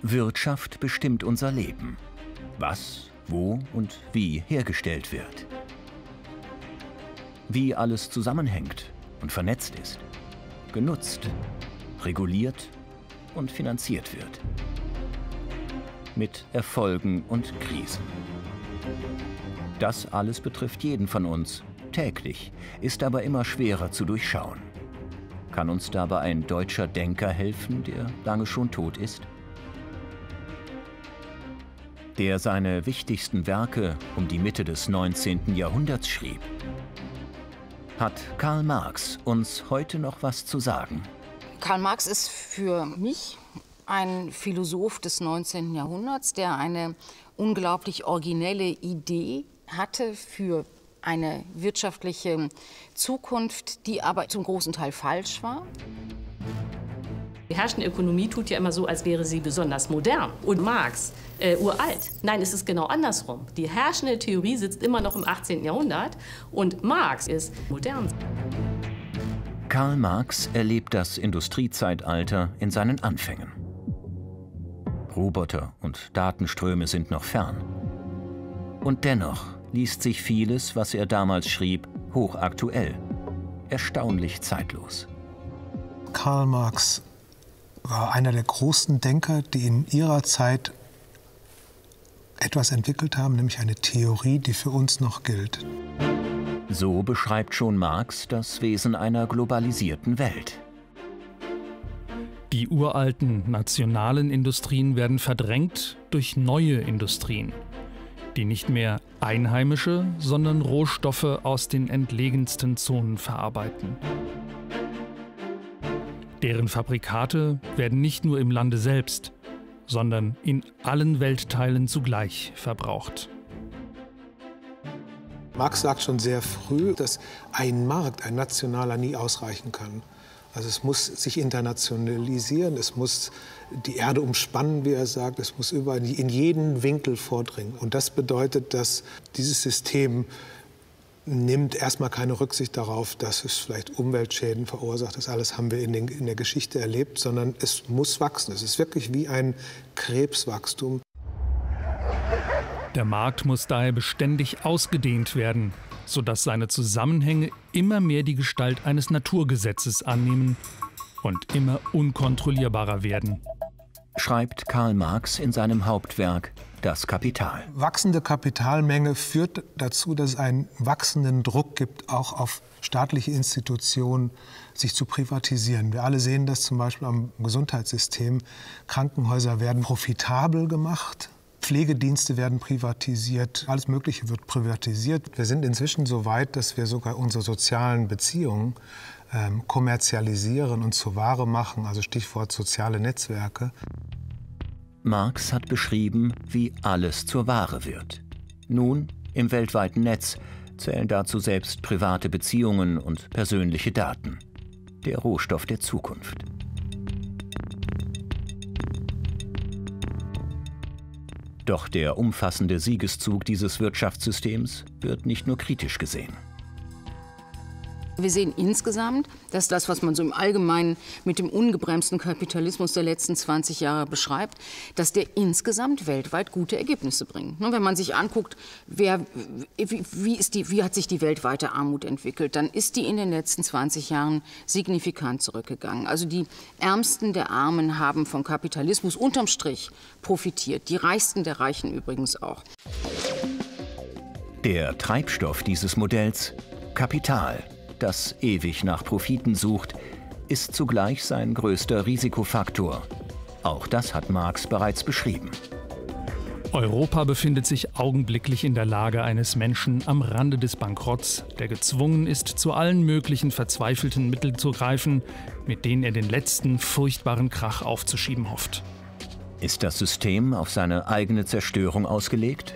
Wirtschaft bestimmt unser Leben. Was, wo und wie hergestellt wird. Wie alles zusammenhängt und vernetzt ist, genutzt, reguliert und finanziert wird. Mit Erfolgen und Krisen. Das alles betrifft jeden von uns täglich, ist aber immer schwerer zu durchschauen. Kann uns dabei ein deutscher Denker helfen, der lange schon tot ist? Der seine wichtigsten Werke um die Mitte des 19. Jahrhunderts schrieb. Hat Karl Marx uns heute noch was zu sagen? Karl Marx ist für mich ein Philosoph des 19. Jahrhunderts, der eine unglaublich originelle Idee hatte für eine wirtschaftliche Zukunft, die aber zum großen Teil falsch war. Die herrschende Ökonomie tut ja immer so, als wäre sie besonders modern und Marx uralt. Nein, es ist genau andersrum. Die herrschende Theorie sitzt immer noch im 18. Jahrhundert und Marx ist modern. Karl Marx erlebt das Industriezeitalter in seinen Anfängen. Roboter und Datenströme sind noch fern. Und dennoch liest sich vieles, was er damals schrieb, hochaktuell, erstaunlich zeitlos. Karl Marx war einer der großen Denker, die in ihrer Zeit etwas entwickelt haben, nämlich eine Theorie, die für uns noch gilt. So beschreibt schon Marx das Wesen einer globalisierten Welt. Die uralten nationalen Industrien werden verdrängt durch neue Industrien, die nicht mehr einheimische, sondern Rohstoffe aus den entlegensten Zonen verarbeiten. Deren Fabrikate werden nicht nur im Lande selbst, sondern in allen Weltteilen zugleich verbraucht. Marx sagt schon sehr früh, dass ein Markt, ein nationaler, nie ausreichen kann. Also es muss sich internationalisieren, es muss die Erde umspannen, wie er sagt, es muss überall in jeden Winkel vordringen. Und das bedeutet, dass dieses System nimmt erstmal keine Rücksicht darauf, dass es vielleicht Umweltschäden verursacht. Das alles haben wir in der Geschichte erlebt, sondern es muss wachsen. Es ist wirklich wie ein Krebswachstum. Der Markt muss daher beständig ausgedehnt werden, sodass seine Zusammenhänge immer mehr die Gestalt eines Naturgesetzes annehmen und immer unkontrollierbarer werden. Schreibt Karl Marx in seinem Hauptwerk Das Kapital. Wachsende Kapitalmenge führt dazu, dass es einen wachsenden Druck gibt, auch auf staatliche Institutionen sich zu privatisieren. Wir alle sehen das zum Beispiel am Gesundheitssystem. Krankenhäuser werden profitabel gemacht. Pflegedienste werden privatisiert, alles Mögliche wird privatisiert. Wir sind inzwischen so weit, dass wir sogar unsere sozialen Beziehungen kommerzialisieren und zur Ware machen, also Stichwort soziale Netzwerke. Marx hat beschrieben, wie alles zur Ware wird. Nun, im weltweiten Netz, zählen dazu selbst private Beziehungen und persönliche Daten. Der Rohstoff der Zukunft. Doch der umfassende Siegeszug dieses Wirtschaftssystems wird nicht nur kritisch gesehen. Wir sehen insgesamt, dass das, was man so im Allgemeinen mit dem ungebremsten Kapitalismus der letzten 20 Jahre beschreibt, dass der insgesamt weltweit gute Ergebnisse bringt. Wenn man sich anguckt, wie hat sich die weltweite Armut entwickelt, dann ist die in den letzten 20 Jahren signifikant zurückgegangen. Also die Ärmsten der Armen haben vom Kapitalismus unterm Strich profitiert, die Reichsten der Reichen übrigens auch. Der Treibstoff dieses Modells, Kapital, das ewig nach Profiten sucht, ist zugleich sein größter Risikofaktor. Auch das hat Marx bereits beschrieben. Europa befindet sich augenblicklich in der Lage eines Menschen am Rande des Bankrotts, der gezwungen ist, zu allen möglichen verzweifelten Mitteln zu greifen, mit denen er den letzten furchtbaren Krach aufzuschieben hofft. Ist das System auf seine eigene Zerstörung ausgelegt?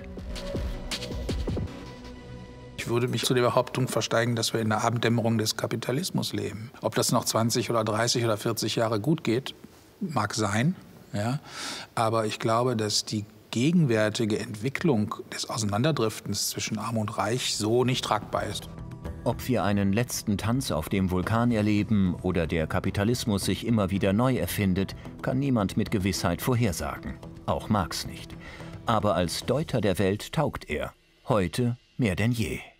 Ich würde mich zu der Behauptung versteigen, dass wir in der Abenddämmerung des Kapitalismus leben. Ob das noch 20 oder 30 oder 40 Jahre gut geht, mag sein. Ja? Aber ich glaube, dass die gegenwärtige Entwicklung des Auseinanderdriftens zwischen Arm und Reich so nicht tragbar ist. Ob wir einen letzten Tanz auf dem Vulkan erleben oder der Kapitalismus sich immer wieder neu erfindet, kann niemand mit Gewissheit vorhersagen. Auch Marx nicht. Aber als Deuter der Welt taugt er. Heute mehr denn je.